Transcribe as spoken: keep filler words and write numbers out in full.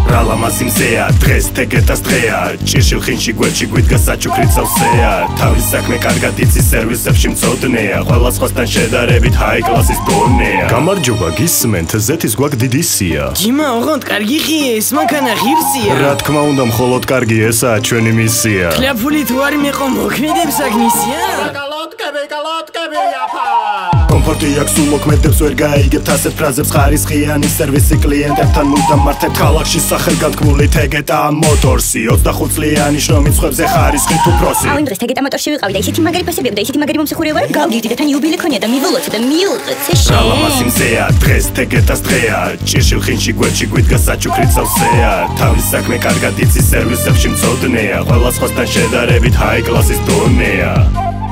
რალამაზი მზეა დღეს TEGETA-ს დღეა ჭირში ხინში გვერდში გვიდგა საჩუქრით სავსეა თავის საქმე კარგად იცის სერვისებში მწოდნეა ყველა სხვასთან შედარებით ჰაი კლასის ბონეა გამარჯობა გისმენთ ზეთის გვაქვს დიდი სია ჯიმა ოღონდ კარგი ხია ეს მანქანა ღირსია რა თქმა უნდა მხოლოდ კარგი ესაა ჩვენი მისია ქლაფული თუ არ მეყო მოქმედებს აგნისია კალოტკები კალოტკები აფა კომფორტი აქვს სულ მოქმედებს ვერ გაიგებთ ასეთ ფრაზებს ხარისხიანი სერვისი კლიენტებთან მუდამ მართებთ ქალაქში სახელგანთქმული TEGETA მოტორსი ოცდახუთ წლიანი შრომის ხვებზე ხარისხით უფროსი აუ იმ დღეს TEGETA მოტორში ვიყავი და ისეთი მაგარი ფასები და ისეთი მაგარი მომსახურება რა გავგივდი და თან იუბილე ქონია და მივულოთ და მიულყეთ ეშე რალამაზი მზეა დღეს TEGETA-ს დღეა ჭირში ხინში გვერდში გვიდგა საჩუქრით სავსეა თავის საქმე კარგად იცის სერვისებში მწოდნეა ყველა სხვასთან შედარებით ჰაი კლასის დონეა